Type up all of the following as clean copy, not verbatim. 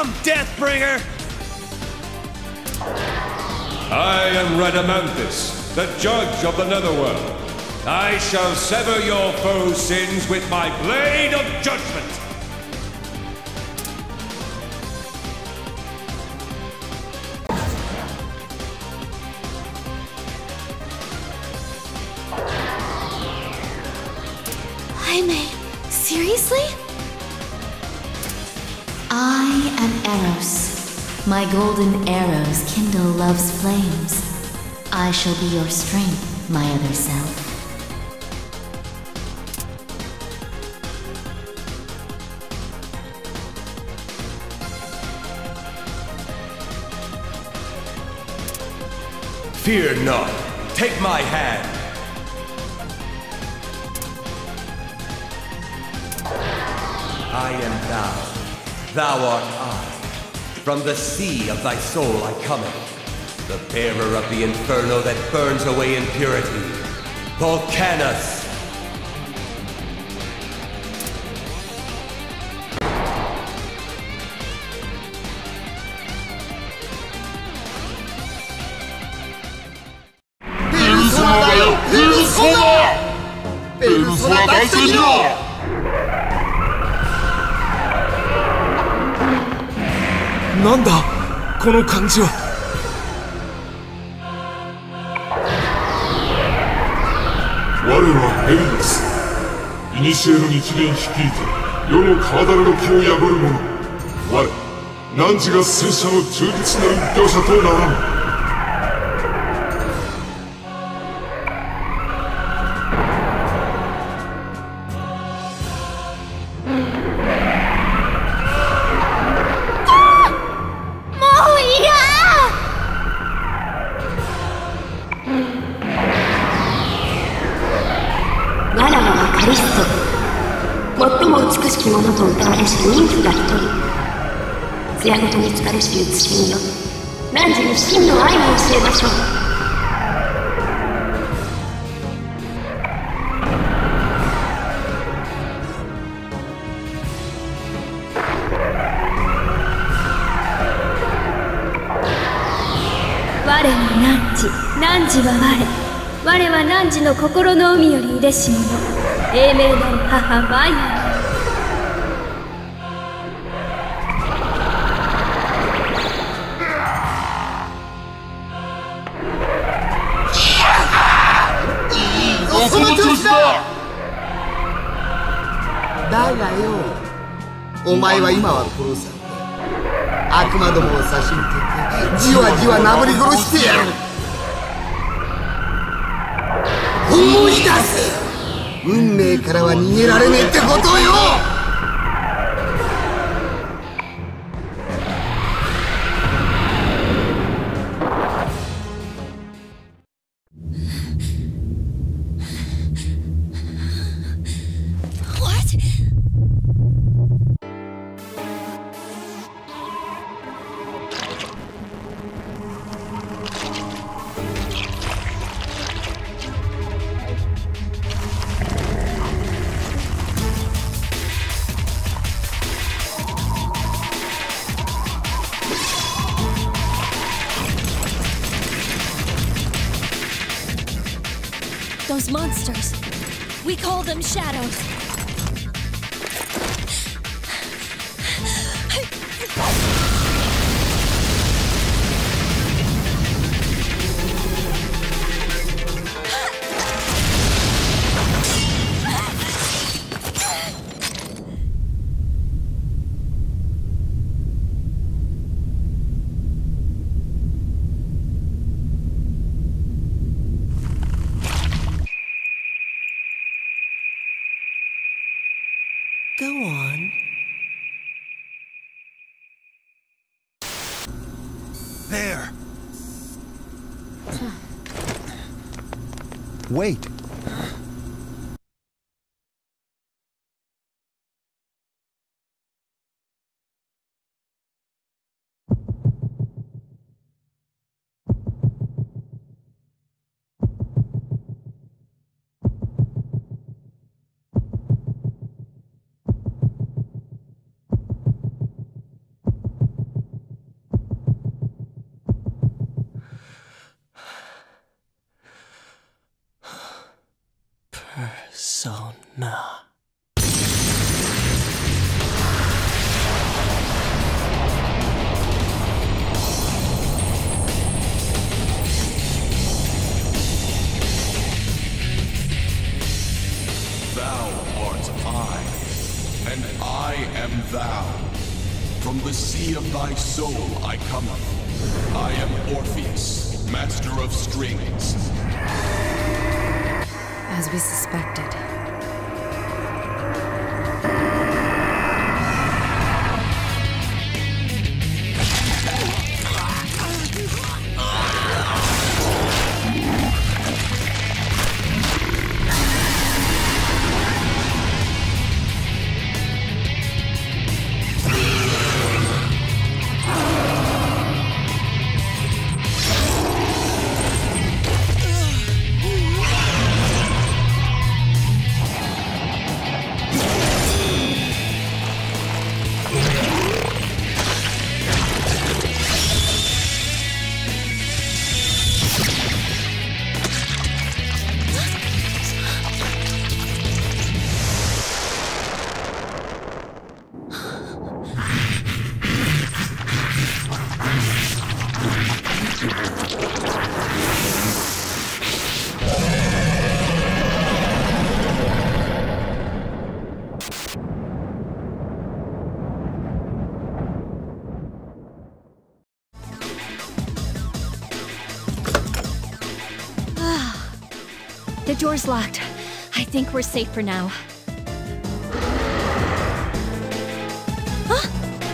Come, Deathbringer! I am Radamanthus, the judge of the Netherworld. I shall sever your foes' sins with my blade of judgment. Jaime, seriously? I am Eros. My golden arrows kindle love's flames. I shall be your strength, my other self. Fear not. Take my hand. I am thou. Thou art I. From the sea of thy soul I cometh, the bearer of the inferno that burns away impurity. Volcanus! Nanda, この感じは。 我はヘリです。古の日蓮率いて世の川だれの木を破る者。我、汝が戦車の忠実なる御者とならぬ。 最も美しきものと歌われし妊婦が一人、艶ごとに疲れし美しみよ、汝に真の愛を教えましょう。 我は汝は我は汝の心の海よりいでし者、英明なる母バイアン。 その調子だ。だがよ、お前は今は殺され、悪魔どもを差し向けてじわじわなぶり殺してやる。思い出せ。運命からは逃げられねえってことよ。 Those monsters. We call them shadows. Go on. There! Wait. Nah. Thou art I, and I am thou. From the sea of thy soul I cometh. I am Orpheus, master of strings. As we suspected. The door's locked. I think we're safe for now. Huh?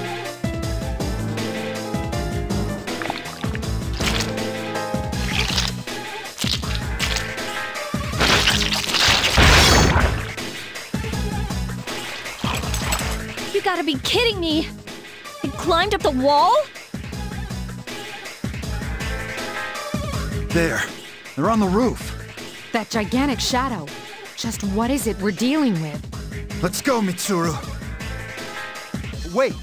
You gotta be kidding me! It climbed up the wall? There. They're on the roof. That gigantic shadow. Just what is it we're dealing with? Let's go, Mitsuru. Wait.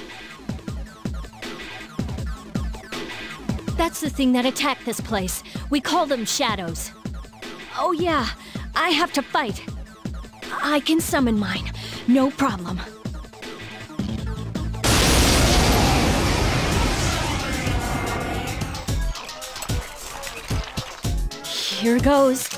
That's the thing that attacked this place. We call them shadows. Oh yeah, I have to fight. I can summon mine. No problem. Here goes.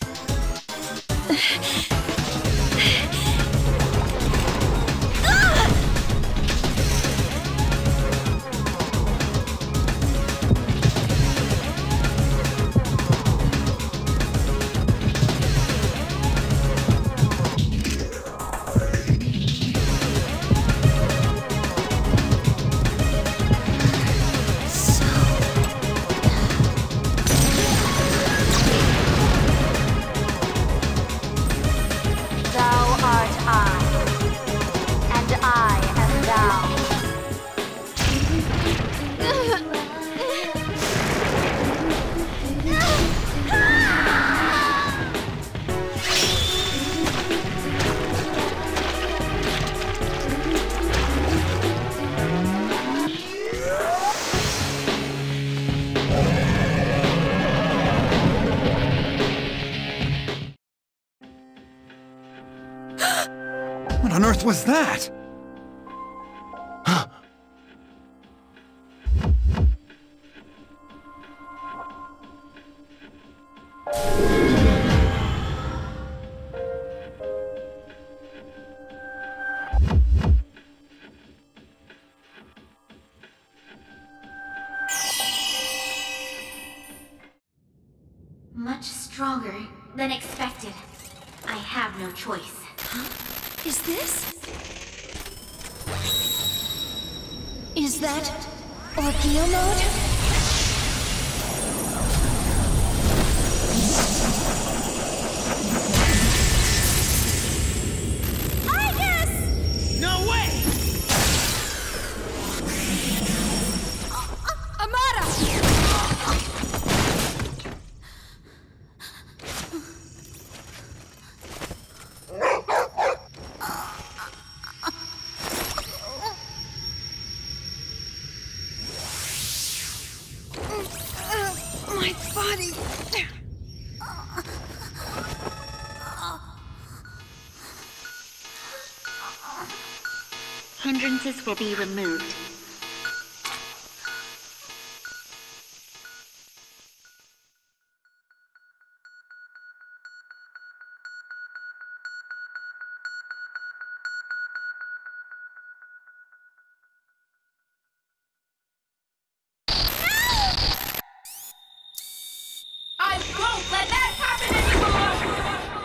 What on earth was that? Much stronger than expected. I have no choice. Is this? Is that Orpheus mode? No way! Amada! My body... hindrances will be removed. I won't let that happen anymore!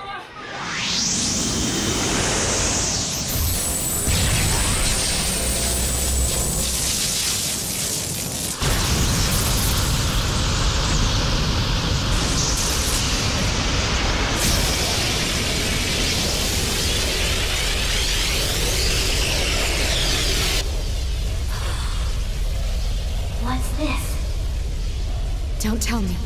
What's this? Don't tell me.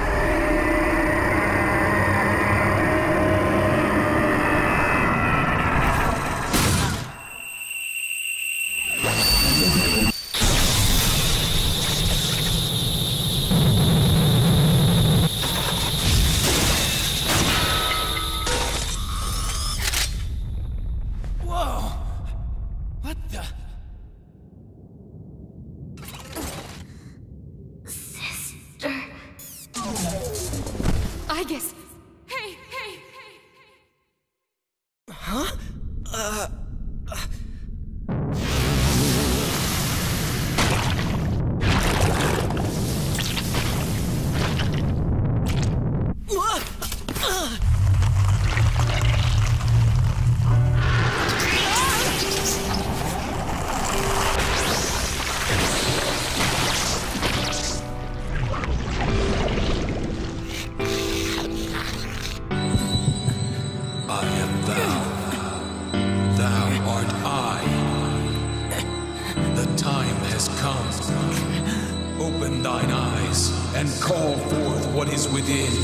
Whoa! What the? I guess. Hey, hey, hey! Huh? I am thou. Thou art I. The time has come. Open thine eyes and call forth what is within.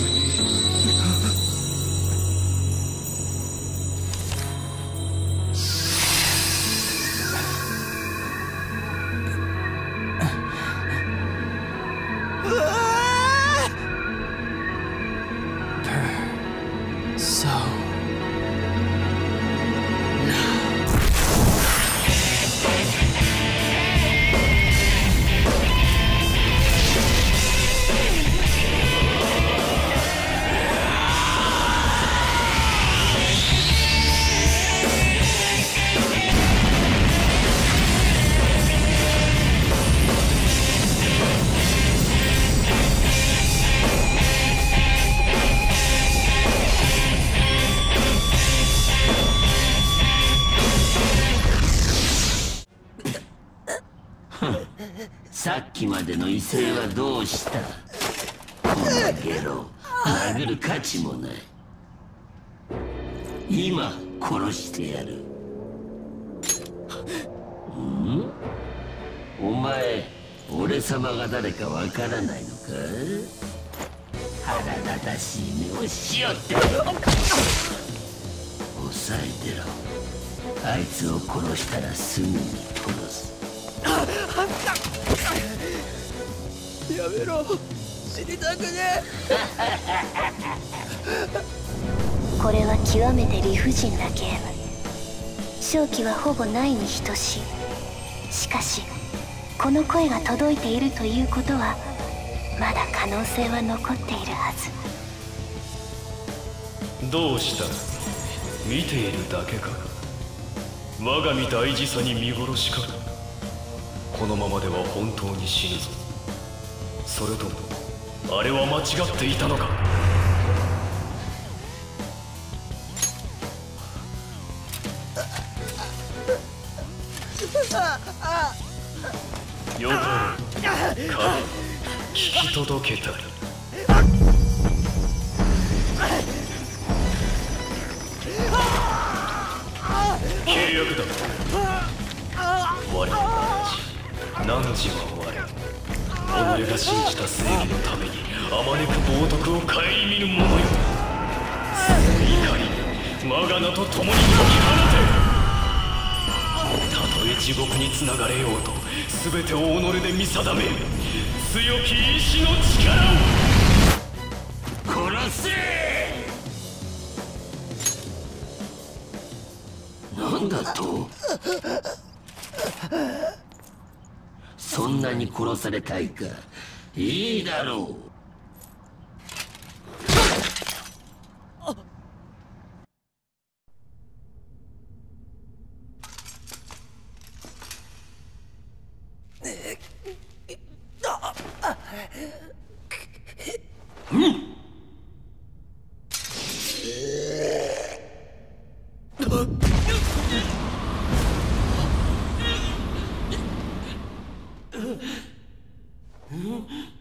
さっきまでの威勢はどうした？このゲロ、殴る価値もない。今殺してやる。ん？お前、俺様が誰かわからないのか？腹立たしい目をしよって。抑えてろ。あいつを殺したらすぐに殺す。 やめろ、死にたくねこれは極めて理不尽なゲーム。勝機はほぼないに等しい。しかしこの声が届いているということはまだ可能性は残っているはず。 どうした？見ているだけか？我が身大事さに見殺しか？このままでは本当に死ぬぞ。それともあれは間違っていたのか？よかろう。か聞き届けたり。契約だ。我らが汝は我。己が信じた正義のためにあまねく冒涜を顧みぬ者よ。その怒り我が名と共に解き放て。たとえ地獄につながれようと全てを己で見定め強き意志の力を殺せ。なんだと？ そんなに殺されたいか。いいだろう。 うん